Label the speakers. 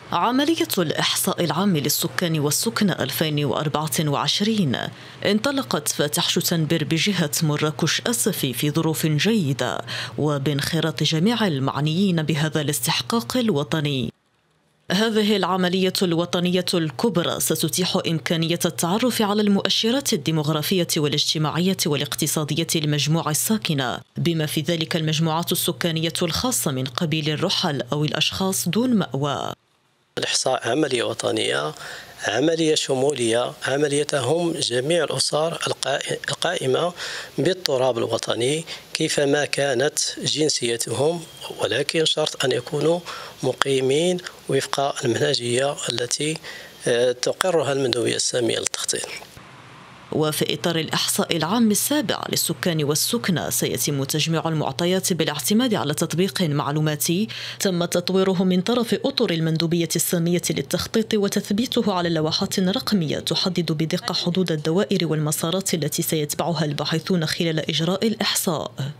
Speaker 1: عملية الإحصاء العام للسكان والسكنى 2024 انطلقت فاتح شتنبر بجهة مراكش أسفي في ظروف جيدة وبانخراط جميع المعنيين بهذا الاستحقاق الوطني. هذه العملية الوطنية الكبرى ستتيح إمكانية التعرف على المؤشرات الديمغرافية والاجتماعية والاقتصادية للمجموعة الساكنة، بما في ذلك المجموعات السكانية الخاصة من قبيل الرحل أو الأشخاص دون مأوى.
Speaker 2: الإحصاء عملية وطنية، عملية شمولية، عملية تهم جميع الأسر القائمة بالتراب الوطني كيفما كانت جنسيتهم، ولكن شرط أن يكونوا مقيمين وفق المنهجية التي تقرها المندوبية السامية للتخطيط.
Speaker 1: وفي إطار الإحصاء العام السابع للسكان والسكنى سيتم تجميع المعطيات بالاعتماد على تطبيق معلوماتي تم تطويره من طرف أطر المندوبية السامية للتخطيط وتثبيته على لوحات رقمية تحدد بدقة حدود الدوائر والمسارات التي سيتبعها الباحثون خلال إجراء الإحصاء.